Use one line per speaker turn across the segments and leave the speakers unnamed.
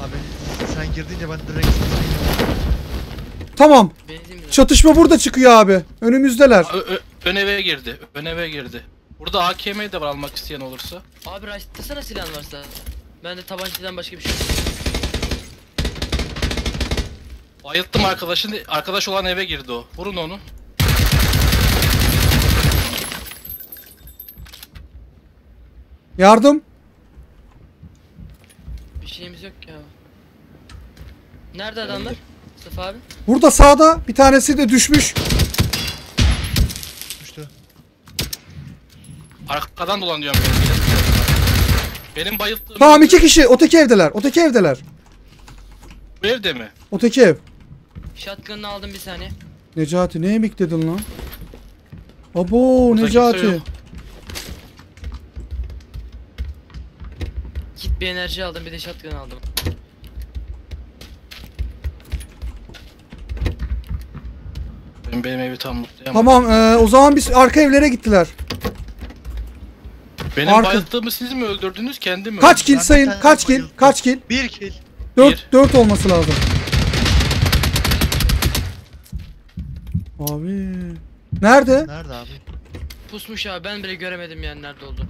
Abi sen girdiğince ben direkt
Tamam.
Benzin
Çatışma burada çıkıyor abi. Önümüzdeler.
Ön eve girdi. Ön eve girdi. Burada AKM de var almak isteyen olursa.
Abi rush'tasana silahın varsa. Ben de tabancadan başka bir şey yok.
Bayılttım arkadaşın. Arkadaş olan eve girdi o. Vurun onu.
Yardım.
Bir şeyimiz yok ya. Nerede adamlar? Mustafa abi.
Burada sağda bir tanesi de düşmüş.
düştü.
Arkadan dolanıyorum benim. Benim bayılttığım...
Tamam 2 kişi. Öteki evdeler. Öteki evdeler.
Bu evde mi?
Öteki ev.
Shotgun'ını aldım bir saniye.
Necati ne yemek dedin lan? Abo
Burada kimse
Necati.
yok.
Kit bir enerji aldım bir de shotgun aldım.
Benim evi tam mutlayamam.
Tamam o zaman biz arka evlere gittiler.
Benim
Arka-
bayılttığımı siz mi öldürdünüz, kendi mi?
Kaç kill
Ben bir
sayın?
tane
Kaç kill?
bayıldım.
Kaç kill?
1 kill.
4 olması lazım. Abi. Nerede?
Nerede abi?
Pusmuş abi ben bile göremedim yani nerede olduğunu.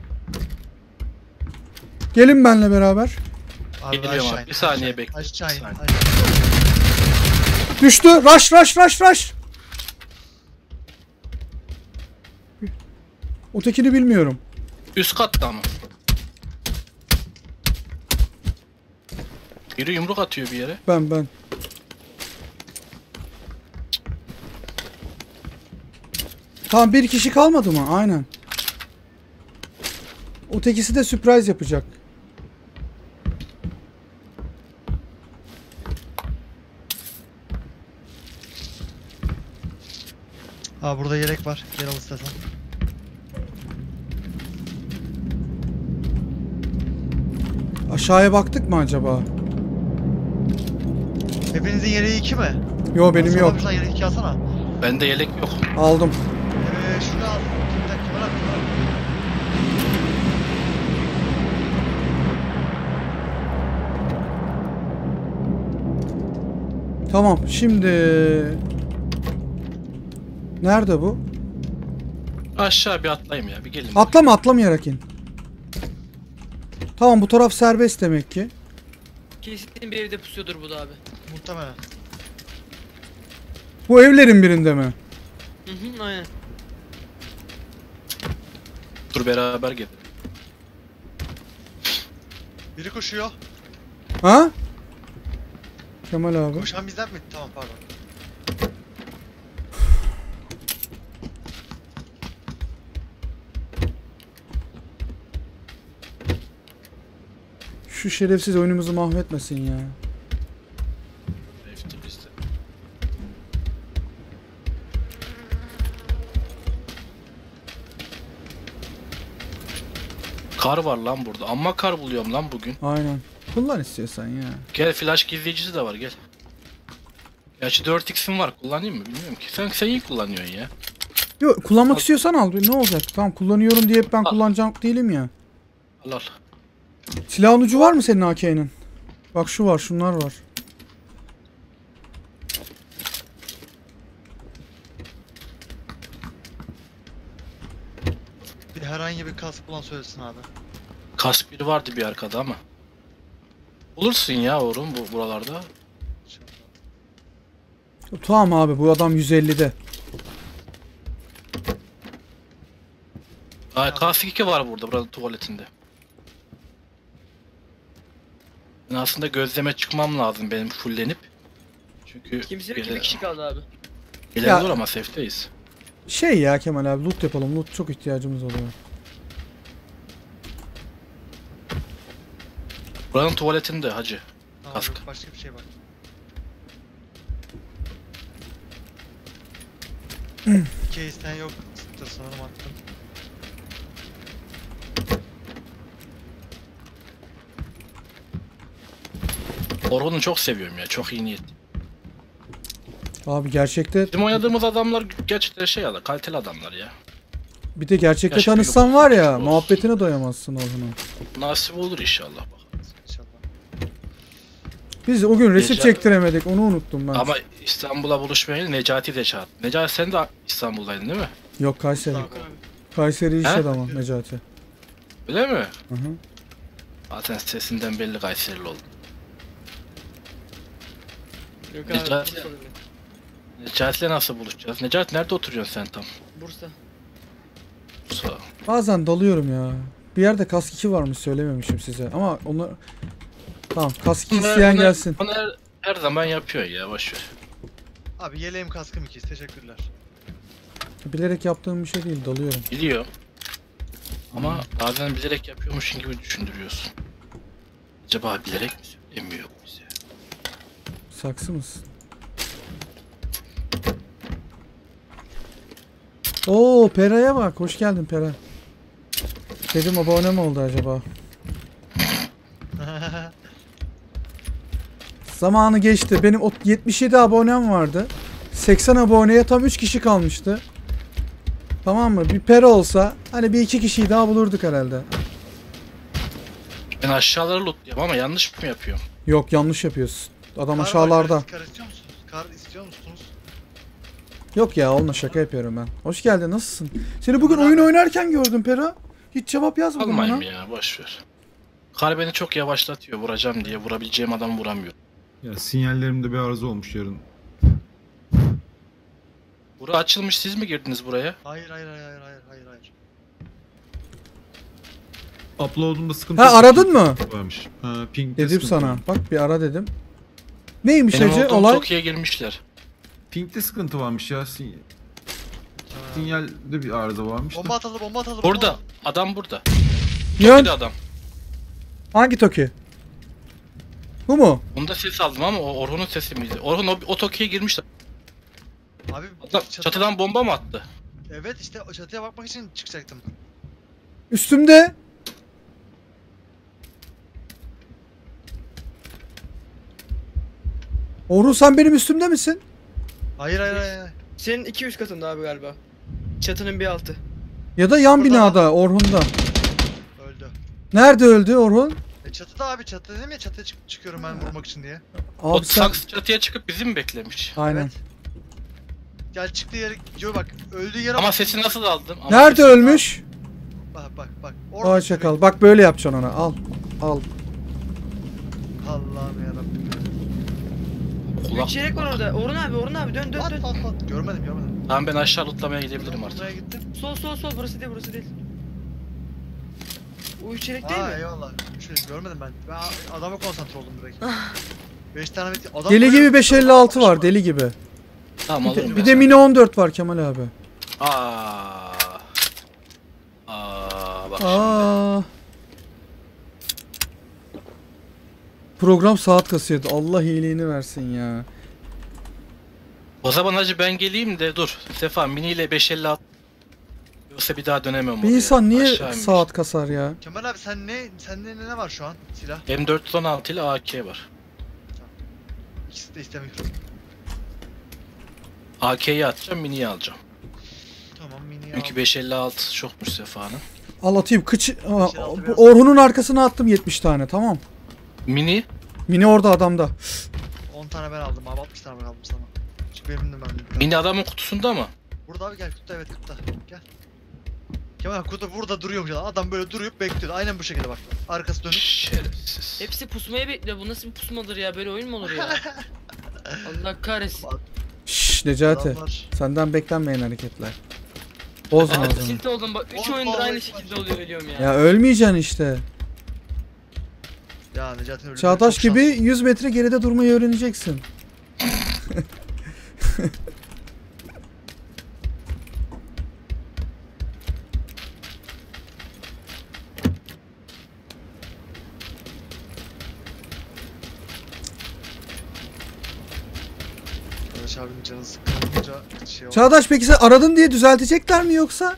Gelin benle beraber.
Abi
Geliyorum
aşağı
abi,
in,
bir saniye
aşağı in,
bekle,
Aşağı in.
bir saniye.
Düştü. Rush. Ötekini bilmiyorum.
Üst katta mı? Biri yumruk atıyor bir yere.
Ben. Tamam bir kişi kalmadı mı? Aynen. Ötekisi de sürpriz yapacak.
Aa burada yelek var. Gel al istersen.
Aşağıya baktık mı acaba?
Hepinizin yeleği 2 mi?
Yo benim yok.
Sana yeleği 2 alsana.
Bende yelek yok.
Aldım.
Şunu al. Bir dakika bırak.
Tamam şimdi. Nerede bu?
Aşağı bir atlayayım ya, bir gelin.
Atlamayarak in. Tamam bu taraf serbest demek ki.
Kesin bir evde pusuyordur bu da abi.
Muhtemelen.
Bu evlerin birinde mi?
Hı aynen.
Dur beraber gel.
Biri koşuyor.
Ha? Kemal abi.
Koşan bizden mi? Tamam pardon.
Şu şerefsiz oyunumuzu mahvetmesin ya.
Safety bizde. Kar var lan burada. Amma kar buluyorum lan bugün.
Aynen. Kullan istiyorsan ya.
Gel, flash gizleyicisi de var, gel. Gerçi 4x'im var, kullanayım mı bilmiyorum ki. Sen iyi kullanıyorsun ya.
Yok kullanmak istiyorsan al. Ne olacak? Tamam kullanıyorum diye hep ben
Al.
kullanacağım değilim ya.
Al al.
Silahın ucu var mı senin AK'nin? Bak şu var, şunlar var.
Bir herhangi bir kask bulan söylesin abi.
Kask biri vardı bir arkada ama. Bulursun ya oğlum buralarda.
Tamam abi bu adam 150'de.
Kask 2 var burada tuvaletinde. Ben aslında gözleme çıkmam lazım benim fullenip. Çünkü
Kimse yok ki bir kişi kaldı abi.
Ya-
gelen olur ama safe'teyiz.
Şey ya Kemal abi loot yapalım. Loot çok ihtiyacımız oluyor.
Buranın tuvaletinde hacı.
Tamam,
Kask.
yok, başka bir şey var. Case'den yok. Sanırım attım.
Orhun'u çok seviyorum ya, çok iyi niyet.
Abi gerçekte
Bizim oynadığımız adamlar gerçekten kaliteli adamlar ya.
bir de gerçekte
Gerçekten
tanışsan
yok.
var ya
Olsun.
muhabbetine doyamazsın Orhun'un.
Nasip olur inşallah bak.
İnşallah.
Biz o gün resim
Neca-
çektiremedik. Onu unuttum ben.
Ama İstanbul'a buluşmaya Necati de çağırdı. Necati sen de İstanbul'daydın değil mi?
Yok Kayseri.
Tamam.
Kayseri iş
He?
adamı Necati.
Öyle mi?
Hı hı.
Zaten sesinden belli Kayserili oldu.
Yok abi.
Necati-
Bursa'da değil.
Necati'yle nasıl buluşacağız? Necati nerede oturuyorsun sen tam?
Bursa.
Bursa.
Bazen dalıyorum ya. Bir yerde kask 2 varmış söylememişim size. Ama onu... Tamam kask 2 isteyen gelsin.
Bunu her zaman yapıyor ya boşver.
Abi yeleğim kaskım ikiz. Teşekkürler.
Bilerek yaptığım bir şey değil, dalıyorum.
Biliyor. Ama bazen bilerek yapıyormuşsun gibi düşündürüyorsun. Acaba bilerek mi söylemiyor bize?
Saksı mısın? Oo Pera'ya bak. Hoş geldin Pera. Dedim abone mi oldu acaba? Zamanı geçti. Benim 77 abonem vardı. 80 aboneye tam 3 kişi kalmıştı. Tamam mı? Bir Pera olsa hani bir iki kişiyi daha bulurduk herhalde.
Ben aşağıları lootluyorum ama yanlış mı yapıyorum?
Yok yanlış yapıyorsun. Adam
Kar var,
aşağılarda.
Kar istiyor musunuz? Kar istiyor musunuz?
Yok ya onunla şaka yapıyorum ben. Hoş geldin, nasılsın? Seni bugün
Merhaba.
oyun oynarken gördüm Pera. Hiç cevap yazmadın
Almayayım
bana.
ya boşver. Kar beni çok yavaşlatıyor vuracağım diye vurabileceğim adamı vuramıyorum.
Ya sinyallerimde bir arıza olmuş yarın.
Bura açılmış siz mi girdiniz buraya?
Hayır hayır hayır hayır hayır hayır hayır.
Upload'umda sıkıntı
Ha
yok.
aradın mı?
Varmış. Ha, ping'de
Dedim
sıkıntı
sana.
var.
Bak bir ara dedim. Neymiş
Benim
hacı
olduğum
olay?
Tokyo'ya girmişler.
Ping'de sıkıntı varmış ya. Sinyalde bir arıza varmış da.
Bomba atalım bomba atalım.
Burada.
bomba
Adam burada.
Yön.
Tokyo'da adam.
Hangi Toki? Bu mu?
Bunda ses aldım ama o Orhun'un sesi miydi? Orhun o Tokyo'ya girmişler.
atalım. Abi
Adam
çatı-
çatıdan bomba mı attı?
Evet işte o çatıya bakmak için çıkacaktım.
Üstümde. Orhun sen benim üstümde misin?
Hayır hayır hayır. hayır.
Senin 200 katında abi galiba. Çatının bir altı.
Ya da yan
Burada
binada Orhun'da.
Öldü.
Nerede öldü Orhun?
Çatıda abi çatı dedim ya çatıya çıkıyorum ben vurmak için diye.
O
Abi sen...
saksı çatıya çıkıp bizi mi beklemiş?
Aynen.
Evet. Gel çıktığı yere diyor bak öldüğü yere
Ama
bak.
sesi nasıl aldım? Ama
Nerede
sesi-
ölmüş?
Bak.
Vay çakal. Bak böyle yapacaksın ona. Al. Al.
Allah'ım yarabbim.
Kulak.
3 yelek var orada. Orhun abi dön dön
Lan
dön.
lan. Görmedim.
Tamam ben aşağı lootlamaya gidebilirim artık.
Buraya gittim.
Sol burası değil. O 3 yelek değil
Aa
mi?
eyvallah. Şöyle görmedim ben. Ben adama konsantre oldum direkt. 5 tane bitti. Adam
Deli
buraya-
gibi 556 var. Deli gibi.
Tamam alırım.
Bir de mini 14 var Kemal abi.
Aa bak şimdi.
Aa. Program saat kasıyordu. Allah iyiliğini versin ya.
O zaman hacı ben geleyim de dur. Sefa mini ile 556. Yoksa bir daha dönemem
Bir
oraya.
insan niye
Aşağıymış.
saat kasar ya?
Kemal abi sende ne var şu an? Silah.
M416 ile AK var.
İkisi de istemiyorum.
AK'yi atacağım, mini'yi alacağım.
Tamam mini
Çünkü 556 çokmuş Sefa'nın.
Al atayım. Aa,
556 biraz-
Orhun'un arkasına attım 70 tane. Tamam.
Mini
Mini orada adamda.
10 tane ben aldım abi 60 tane ben aldım sana. Çünkü benim de ben.
Mini adamın kutusunda mı?
Burada abi gel kutuda evet kutuda. Gel. Kemal kutu burada duruyormuş ya. Adam böyle durup bekliyor. Aynen bu şekilde bak. Arkası dönük.
Şerefsiz.
Hepsi pusmaya bekliyor. Bu nasıl bir pusmadır ya? Böyle oyun mu olur ya? Allah kahretsin.
Şşş Necati.
Adamlar.
Senden beklenmeyen hareketler. Bozma
Abi
adamı.
tilt oldum bak 3
Oğlum,
oyundur
vallahi
aynı
bak.
şekilde oluyor ölüyorum ya.
Ya ölmeyeceksin işte.
Ya Necati'nin ölümleri
Çağdaş
çok
gibi
şanslı.
100 metre geride durmayı öğreneceksin.
Çağdaş abinin canı sıkılınca şey oldu.
Çağdaş peki sen aradın diye düzeltecekler mi yoksa?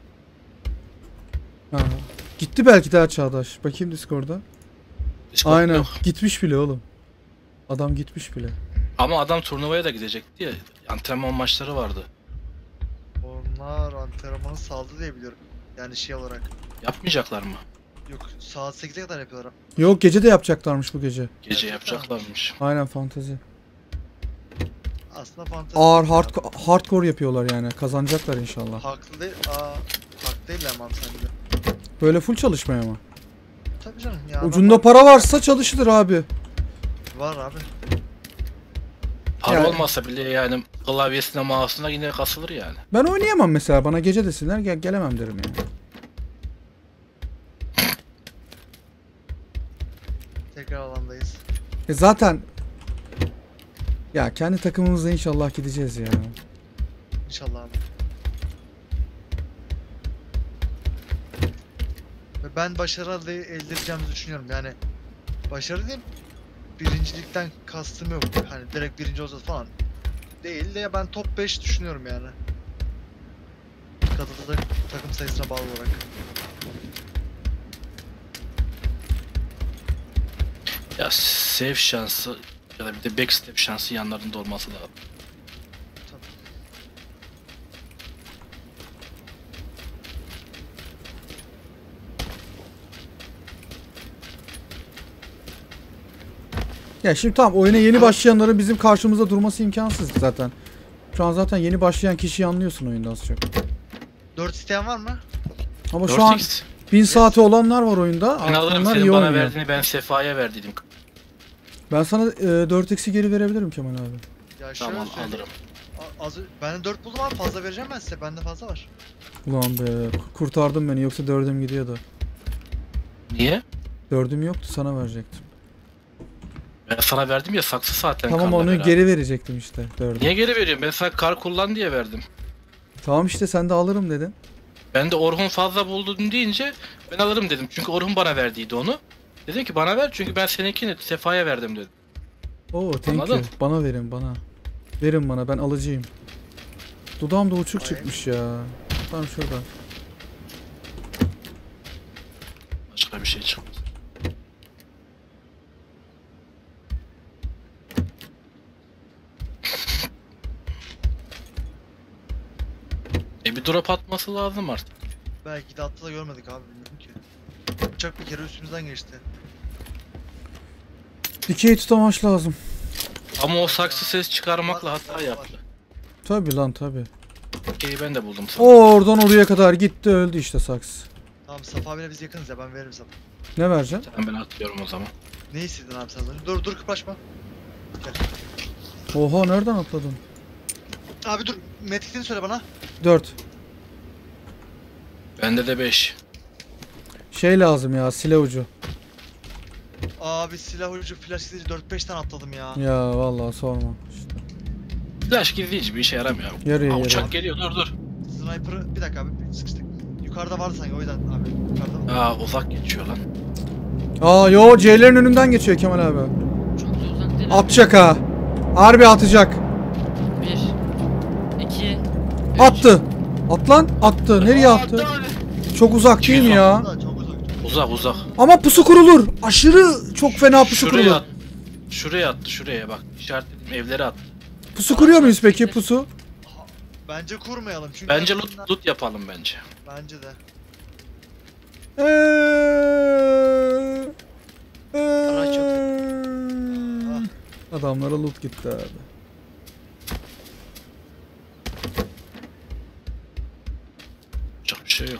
Ha. Gitti belki daha Çağdaş. Bakayım Discord'da.
Discord
Aynen.
yok.
Gitmiş bile oğlum. Adam gitmiş bile.
Ama adam turnuvaya da gidecekti ya. Antrenman maçları vardı.
Onlar antrenmanı saldı diye biliyorum. Yani şey olarak.
Yapmayacaklar mı?
Yok saat 8'e kadar yapıyorlar.
Yok, gece de yapacaklarmış bu gece.
Gece
Gerçekten
yapacaklarmış.
Aynen, fantezi.
Aslında fantezi.
Ağır hardcore yapıyorlar yani. Kazanacaklar inşallah.
Haklı değil. Haklı değil ama sence.
Böyle full çalışmaya mı?
Tabii canım ya.
Ucunda para varsa çalışılır abi.
Var abi.
Para
Yani-
olmasa bile yani klavyesine mouse'una yine kasılır yani.
Ben oynayamam mesela. Bana gece desinler gelemem derim yani.
Tekrar alandayız.
Zaten ya kendi takımımızla inşallah gideceğiz ya.
İnşallah abi. Ve ben başarı elde edeceğimizi düşünüyorum. Yani başarı diyeyim, birincilikten kastım yok. Hani direkt birinci olacağız falan. Değil de ben top 5 düşünüyorum yani. Katıldığım takım sayısına bağlı olarak.
Ya save şansı ya da bir de backstep şansı yanlarında olması lazım.
Ya şimdi tamam, oyuna yeni başlayanların bizim karşımızda durması imkansız zaten. Şu an zaten yeni başlayan kişiyi anlıyorsun oyunda az çok.
4 isteyen var mı?
Ama şu an
4x.
1000 saati olanlar var oyunda.
Ben alırım,
Onlar
senin
iyi
bana
oynuyor.
verdiğini ben Sefa'ya verdiydim.
Ben sana 4x'i geri verebilirim Kemal abi.
Ya şöyle
Tamam
söyleyeyim.
alırım.
Ben de 4 buldum abi, fazla vereceğim ben size. Bende fazla var.
Ulan be, kurtardın beni, yoksa 4'üm gidiyordu.
Niye?
4'üm yoktu, sana verecektim.
Ben sana verdim ya saksı zaten
Tamam,
karla
onu
beraber.
geri verecektim işte 4'ü.
Niye geri veriyorum? Ben sana kar kullan diye verdim.
Tamam işte, sen de alırım dedin.
Ben de Orhun fazla buldun deyince ben alırım dedim. Çünkü Orhun bana verdiydi onu. Dedim ki bana ver çünkü ben seninkini Sefa'ya verdim dedim.
Oo, thank you.
Anladın?
Bana verin, bana. Verin bana, ben alıcıyım. Dudağım da uçuk
Hayır.
çıkmış ya. Tam şurada.
Başka bir şey çıkmaz. Bir drop atması lazım artık.
Belki de atlı da görmedik abi, bilmiyorum ki. Uçak bir kere üstümüzden geçti.
Dikey tutamaç lazım.
Ama o saksı ses çıkarmakla
Var,
hata
var.
yaptı.
Tabi lan, tabi.
Okey ben de buldum sana.
Oradan oraya kadar gitti, öldü işte saks.
Tamam, Safa abiyle biz yakınız ya, ben veririm sana.
Ne vereceksin?
Sen ben atlıyorum o zaman.
Ne istedin abi sen? Dur kıpraşma.
Oha, nereden atladın?
Abi dur, metrikini söyle bana.
4.
Bende de 5.
Şey lazım ya, silah ucu.
Abi silah ucu flash gidici 4-5 tane atladım ya.
Ya vallahi sorma. İşte.
Flash gizleyici bir işe yaramıyor.
Yarıyor,
Aa,
yarıyor.
uçak geliyor dur.
Sniper'ı bir dakika abi, sıkıştık. Yukarıda vardı sanki, o yüzden abi. Yukarıda mı?
Aa uzak geçiyor lan.
Aa yo, C'lerin önünden geçiyor Kemal abi.
Çok da uzak değil.
Atacak ha. Harbi atacak.
1 2
Attı. At lan. Attı. Nereye attı? Çok uzak değil mi ya?
Çok uzak.
Uzak.
Ama pusu kurulur. Aşırı çok fena pusu
Şuraya
kurulur.
at. Şuraya attı şuraya bak. İşaretledim evlere at.
Pusu kuruyor muyuz peki, pusu?
Bence kurmayalım çünkü...
Bence
aslında-
loot yapalım bence.
Bence de.
Araç yok.
Adamlara loot gitti abi.
Çok bir şey yok.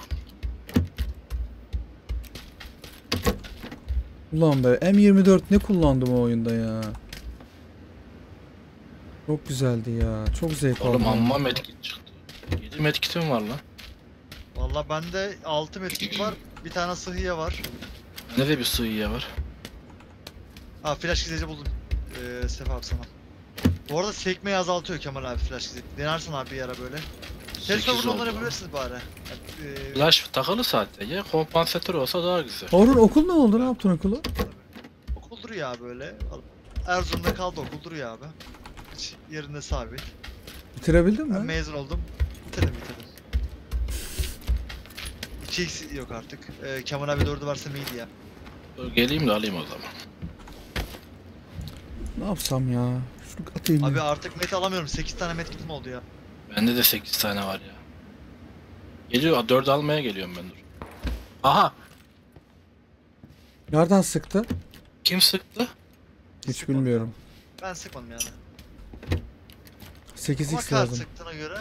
Ulan be, M24 ne kullandım o oyunda ya. Çok güzeldi ya. Çok zevk aldım.
Oğlum amma medkit çıktı. 7 medkitim var lan.
Valla bende 6 metriklik var. Bir tane sıhhiye var.
Ne de bir sığıya var.
Ha, flash gizici buldum. Sefa abi sana. Bu arada sekmeyi azaltıyor Kemal abi, flash gizici. Denersin abi bir ara böyle. Test
8
over'da onları
oldu.
yapabilirsiniz bari. Yani,
Flash takılı zaten ya. Kompansatör olsa daha güzel.
Orhun, okul ne oldu? Ne yaptın okulu?
okul duruyor abi böyle. Erzurum'da kaldı, okul duruyor abi. Hiç yerinde sabit.
Bitirebildin
Ben
mi?
mezun oldum. Bitirdim. 2x yok artık. Kemal abi 4'ü varsa iyiydi ya.
Dur, geleyim de alayım o zaman.
Ne yapsam ya? Şunu atayım.
Abi
ya.
artık met alamıyorum. 8 tane met kitim oldu ya.
Bende de 8 tane var ya. Geliyor 4 almaya geliyorum ben dur. Aha.
Nereden sıktı?
Kim sıktı?
Hiç
Sıkmadım.
bilmiyorum.
Ben sıkmadım yani.
8x
Ama kart
lazım.
sıktığına göre.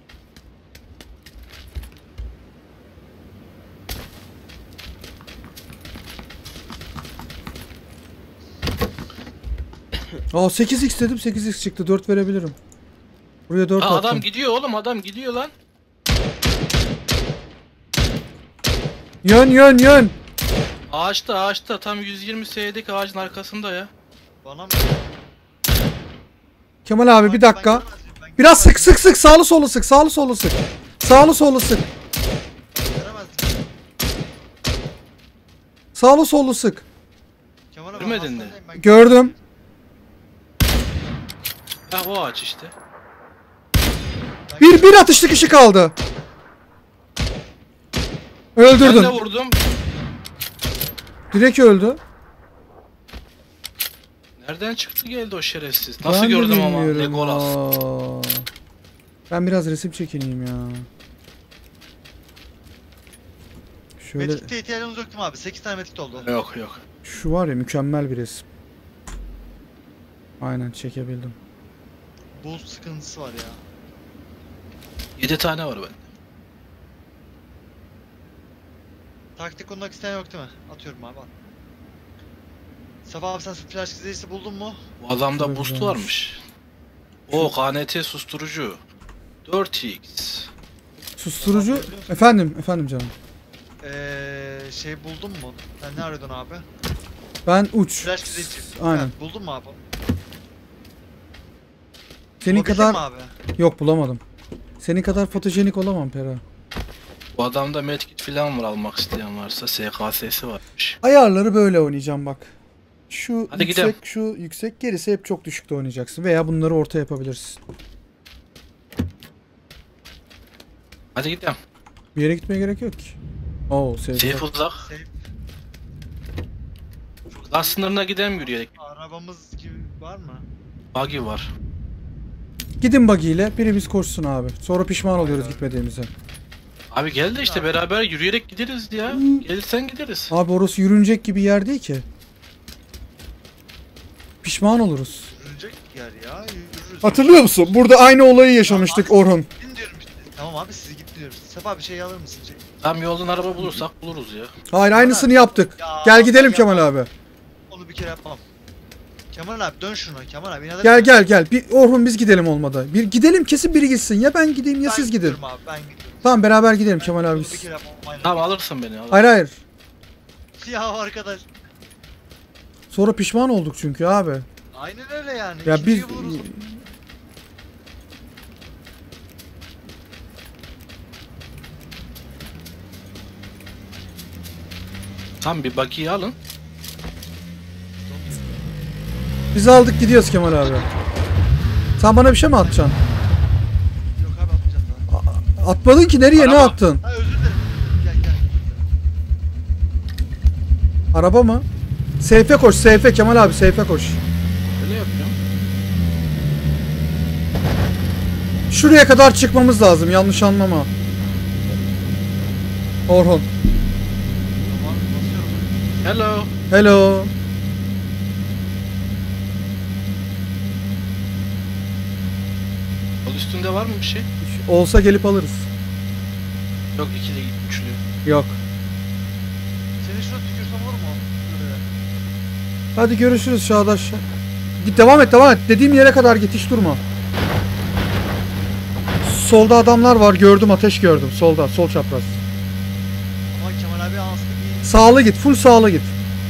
Aa 8x dedim 8x çıktı 4 verebilirim. Buraya 4
Aa,
attım.
adam gidiyor oğlum, adam gidiyor lan.
Yön.
Ağaçta tam 120 S'deki ağacın arkasında ya.
Bana mı?
Kemal abi bir
Ben
dakika.
göremez miyim? Ben
Biraz
göremez
sık sağlı solu sık sağlı solu sık. Sağlı solu sık.
miyim? Göremez miyim?
Sağlı solu sık.
Kemal abi
Görmedin mi?
hastanedeyim, ben
Gördüm.
Ha o ağaç işte.
Ben
Bir atışlık kişi kaldı.
Ben de
Öldürdün.
vurdum.
Direkt öldü.
Nereden çıktı geldi o şerefsiz? Nasıl
Ben de
gördüm ama
bilmiyorum.
Legolas.
Aa. Ben biraz resim çekineyim ya. Şöyle
Metkite ihtiyacımız yok değil mi abi? 8 tane metkit oldu.
Yok.
şu var ya mükemmel bir resim. Aynen çekebildim.
Boost sıkıntısı var ya.
7 tane var bende.
Taktik kurmak isteyen yok değil mi? Atıyorum abi al. Sabah abi sen flash gizleyicisi buldun mu?
Bu adamda
Çok
boost
güzelmiş.
varmış. O KNT susturucu. 4x.
Susturucu. Efendim canım.
Şey buldun mu? Sen ne arıyordun abi?
Ben uç.
Flash gizleyici.
Aynen.
Ha, buldun mu abi?
Senin
Bulabildin
kadar
mi abi?
yok bulamadım. Senin kadar fotojenik olamam Pera.
Bu adamda medkit falan var, almak isteyen varsa SKS'si varmış.
Ayarları böyle oynayacağım bak. Şu
Hadi
yüksek,
gidelim.
şu yüksek, gerisi hep çok düşükte oynayacaksın veya bunları orta yapabilirsin.
Hadi gidelim.
Bir yere gitmeye gerek yok ki. Oo, sevdim.
Safe uzak.
Safe.
Gaz sınırına gidelim yürüyerek.
Arabamız gibi var mı?
Buggy var.
Gidin buggy ile birimiz koşsun abi. Sonra pişman oluyoruz gitmediğimize.
Abi gel de işte beraber yürüyerek gideriz ya. Gelirsen gideriz.
Abi orası yürünecek gibi yer değil ki. Pişman oluruz.
Yürünecek yer ya. Yürürüz.
Hatırlıyor musun? Burada aynı olayı yaşamıştık Orhun.
Gidin diyorum işte. Tamam abi sizi git diyoruz. Sefa bir şey alır mısın? Şey.
Tam yoldan araba bulursak buluruz ya.
Hayır aynısını yaptık.
Ya,
Gel gidelim
ya.
Kemal abi.
Onu bir kere yapmam. Kemal abi dön şunu. Kemal abi inat
Gel
etme.
gel. Bir Orhun biz gidelim olmadı. Bir gidelim kesin biri gitsin. Ya ben gideyim ya
Ben
siz gidin.
gidiyorum abi ben gidiyorum.
Tamam beraber gidelim
Ben
Kemal abi.
onu bir kere yapmam. Aynen.
Tamam alırsın beni.
Hayır hayır.
Ya arkadaş.
Sonra pişman olduk çünkü abi.
Aynen öyle yani.
Ya biz
İkinciyi buluruz.
Tam bir buggy'yi alın.
biz aldık gidiyoruz Kemal abi. Sen bana bir şey mi atacaksın?
Yok abi atmayacağım daha.
Atmadın ki nereye ne
Araba.
attın?
Ha özür dilerim. Gel gel.
Araba mı? Seyfe koş Seyfe Kemal abi Seyfe koş.
Öyle yapıyorum.
Şuraya kadar çıkmamız lazım yanlış anlama. Orhun.
Tamam basıyorum.
Hello.
Hello.
Yol üstünde var mı bir şey?
Olsa gelip alırız.
Yok, ikili üçlü.
Yok.
Seni şuna tükürsem olur mu? Şuraya.
Hadi görüşürüz Çağdaş. Git devam et devam et. Dediğim yere kadar git hiç durma. Solda adamlar var gördüm ateş gördüm. Solda sol çapraz.
Ama Kemal abi ansızlık iyi.
Sağlı git full sağlı git.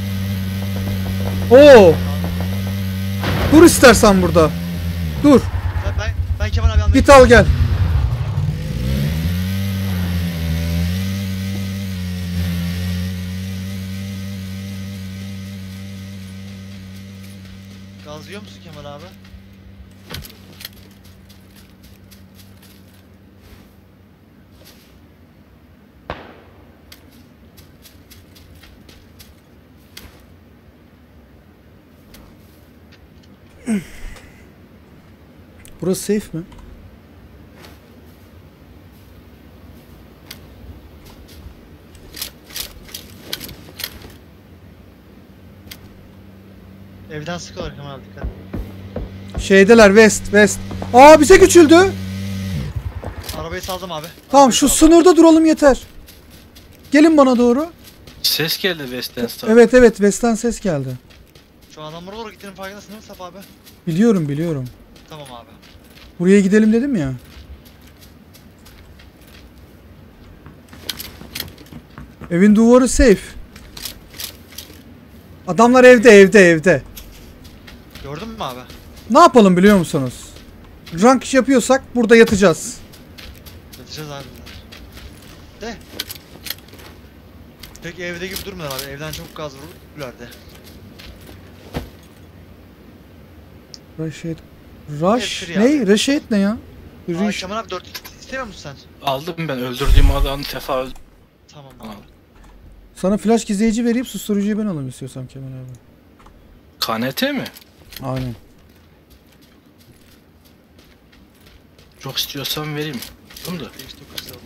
Oo. Dur istersen burada. Dur.
Ben Kemal abi yanına
Git al gel.
Gazlıyor musun Kemal abi?
Burası safe mi?
Evden sıkıyorlar Kemal abi, dikkat.
Şeydeler west. Aa bize küçüldü.
Arabayı saldım abi.
Tamam
Arabayı
şu
saldım.
sınırda duralım yeter. Gelin bana doğru.
Ses geldi West'ten sağ.
Evet West'ten ses geldi.
Şu adamlara doğru gittiğinin farkındasın değil mi Saf abi?
Biliyorum.
Tamam abi.
Buraya gidelim dedim ya. Evin duvarı safe. Adamlar evde.
Gördün mü abi?
Ne yapalım biliyor musunuz? Rank iş yapıyorsak burada yatacağız.
Yatacağız abi. De. Peki evde gibi durmuyorlar abi. Evden çok gaz vururlar de.
Raşit.
F3
Ne?
abi.
Raşit ne ya?
Aa, Kemal abi 4 istemiyor musun sen?
Aldım ben öldürdüğüm adamı Sefa öldü.
Tamam
Al.
abi.
Sana flash gizleyici vereyim, susturucuyu ben alayım istiyorsan Kemal abi.
KNT mi?
Aynen.
Çok istiyorsan vereyim. Bunu da.
Değiş dokuz istedim.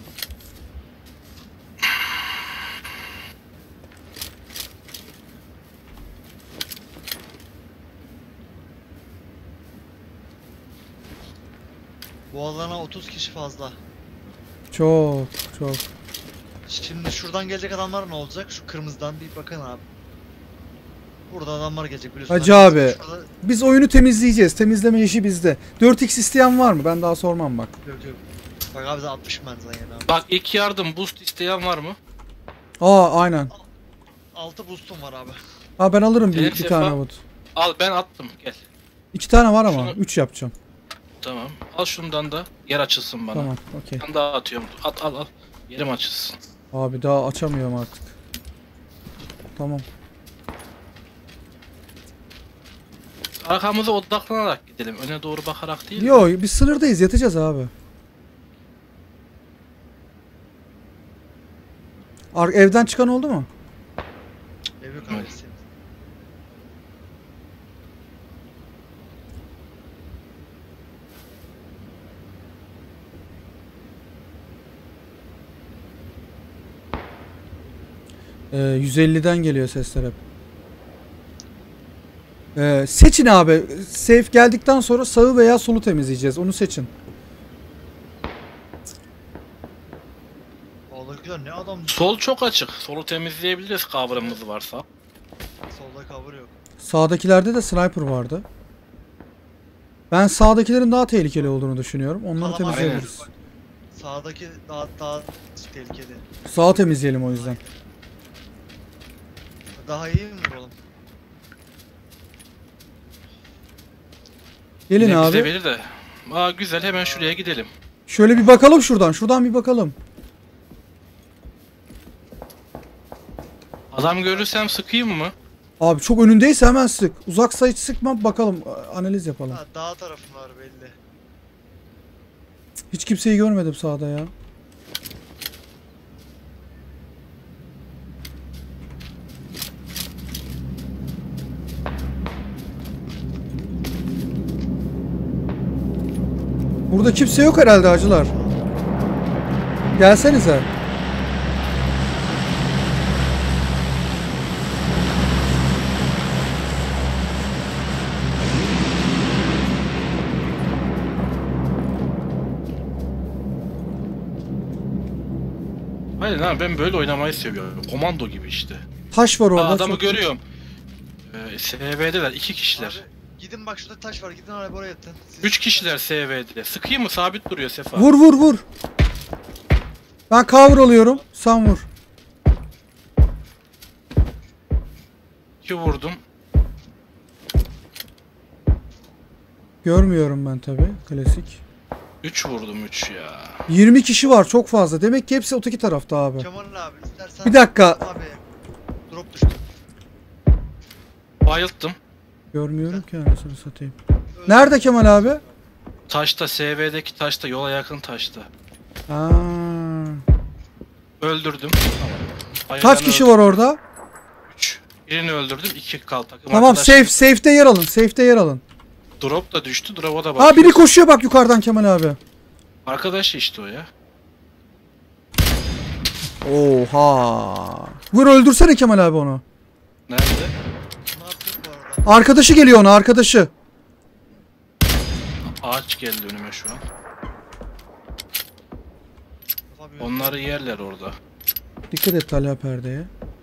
Bu alana 30 kişi fazla.
Çok.
Şimdi şuradan gelecek adamlar ne olacak? Şu kırmızıdan bir bakın abi. Burada adamlar gelecek biliyorsun.
Hacı
Hani
abi.
şurada-
Biz oyunu temizleyeceğiz. Temizleme işi bizde. 4x isteyen var mı? Ben daha sormam bak.
Yok. Bak abi bize 60 ben zaten abi.
Bak ilk yardım boost isteyen var mı?
Aa aynen.
6 boostum var abi.
Aa ben alırım
Benim
bir
sefa-
tane bot.
Al ben attım gel.
2 tane var ama
Şunu-
3 yapacağım.
Tamam. Al şundan da yer açılsın bana.
Tamam okey.
Ben daha atıyorum. Al. Yerim açılsın.
Abi daha açamıyorum artık. Tamam.
Arkamıza odaklanarak gidelim. Öne doğru bakarak değil.
Yo biz sınırdayız, yatacağız abi. Evden çıkan oldu mu?
Ev yok
Evet.
abi. senin.
Ee, 150'den geliyor sesler hep. Seçin abi. Safe geldikten sonra sağı veya solu temizleyeceğiz. Onu seçin.
Vallahi ne adam
Sol çok açık. Solu temizleyebiliriz kavramımız varsa.
solda cover yok.
Sağdakilerde de sniper vardı. Ben sağdakilerin daha tehlikeli olduğunu düşünüyorum. Onları
Tamam,
temizleyebiliriz.
aynen. Sağdaki daha tehlikeli.
Sağı temizleyelim o yüzden.
Daha iyi mi vuralım?
Gelin
Yine bize
abi.
verir de. Aa güzel hemen şuraya gidelim.
Şöyle bir bakalım şuradan. Şuradan bir bakalım.
Adam görürsem sıkayım mı?
Abi çok önündeyse hemen sık. Uzaksa hiç sıkma, bakalım. Analiz yapalım.
Ha, dağ tarafım var belli.
Hiç kimseyi görmedim sağda ya. Burada kimse yok herhalde hacılar. Gelsenize.
Hayır lan ben böyle oynamayı seviyorum. Komando gibi işte.
Taş var orada.
Aa, adamı
çok-
görüyorum. SV'deler 2 kişiler.
Abi, gidin bak şurada taş var. Gidin oraya yatın. Siz-
3 kişiler SV'de. Sıkayım mı? Sabit duruyor Sefa.
Vur. Ben cover alıyorum. Sen vur.
2 vurdum.
Görmüyorum ben tabi. Klasik.
3 vurdum 3 ya.
20 kişi var, çok fazla. Demek ki hepsi öteki tarafta abi.
Kemal abi istersen.
Bir dakika.
Abi drop düştü.
Bayılttım.
Görmüyorum ki anasını satayım. Nerede Kemal abi?
Taşta SV'deki taşta yola yakın taşta.
Aa.
Öldürdüm.
Kaç kişi var orada?
3. Birini öldürdüm. 2 kal takım.
Tamam,
arkadaş.
safe'te yer alın. Safe'te yer alın.
Drop da düştü. Drop'a da
Aa
bak.
biri koşuyor bak yukarıdan Kemal abi.
Arkadaş işte o ya.
Oha. Vur öldürsene Kemal abi onu.
Nerede?
Ne yaptık bu arada?
Arkadaşı geliyor ona, arkadaşı.
Ağaç geldi önüme şu an.
Mustafa abi,
Onları yerler orada.
Dikkat et Talha perdeye.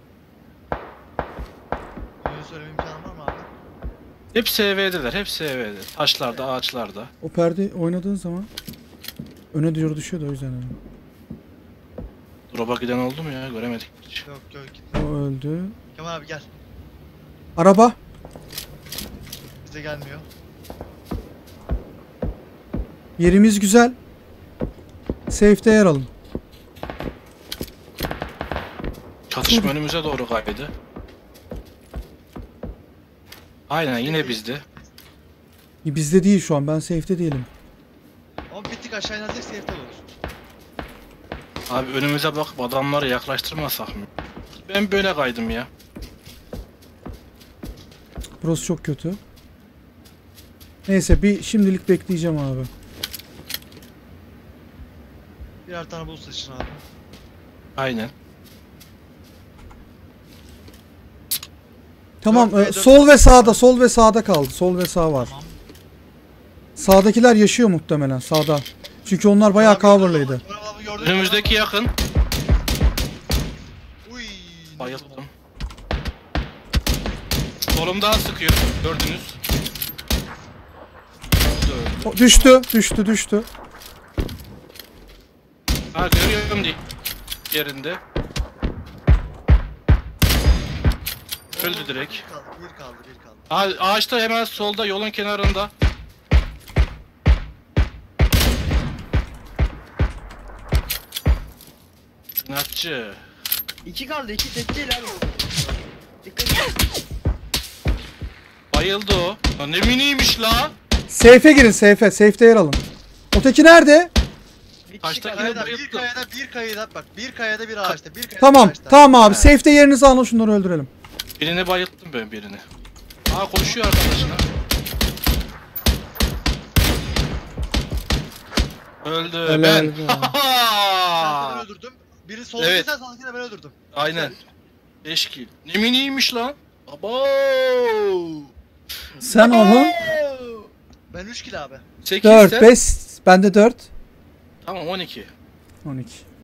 Yönü söyleme imkanı var mı abi?
Hep SV'deler, hep SV'de. Taşlarda, ağaçlarda.
O perde oynadığın zaman öne doğru düşüyor da o yüzden. Yani.
Drop'a giden oldu mu ya? Göremedik hiç.
Yok gitme.
O öldü.
Kemal abi gel.
Araba.
Bize gelmiyor.
Yerimiz güzel. Safe'de yer alın.
Çatışma önümüze doğru kaydı. Aynen yine bizde.
Bizde değil şu an. Ben safe'de değilim.
Ama bir tık aşağı inersek safe'de oluruz.
Abi önümüze bakıp adamları yaklaştırmasak mı? Ben böyle kaydım ya.
Burası çok kötü. Neyse bir şimdilik bekleyeceğim abi.
Birer tane bul seçin abi.
Aynen.
Tamam,
Dört ve dört.
sol ve sağda, sol ve sağda kaldı. Sol ve sağ var.
Tamam.
Sağdakiler yaşıyor muhtemelen sağda. Çünkü onlar bayağı coverlıydı.
Kemal abi gördün.
Önümüzdeki yakın.
Uy.
Bayıldım. Solumdan sıkıyor. Gördünüz. Öldü.
O, düştü, düştü.
Ha görüyorum değil. Yerinde. Öldü direkt.
Bir kaldı.
Ağaçta hemen solda yolun kenarında. İnatçı.
2 kaldı, 2 tek değil abi. Dikkat et.
Bayıldı o. Lan ne miniymiş la.
Safe'e girin, safe'e. Safe'de yer alın. Öteki nerede?
Bir kişi
Taştaki
kaldı.
Kayada, bir
bayıldım.
kayada, bir kayada bak. Bir kayada bir ağaçta. Bir kayada
Tamam,
bir ağaçta.
tamam abi.
He.
Safe'de yerinizi alın, şunları öldürelim.
Birini bayılttım ben birini. Aa koşuyor arkadaşına. Öldü
Helal
ben.
be.
Ben öldürdüm. Biri solda
Evet.
sen sağdakini ben öldürdüm.
Aynen. Eşkil. Ne miniymiş lan. Abo.
Sen aha.
Ben 3 kill abi.
8
4, 5. Bende 4.
Tamam 12.
12.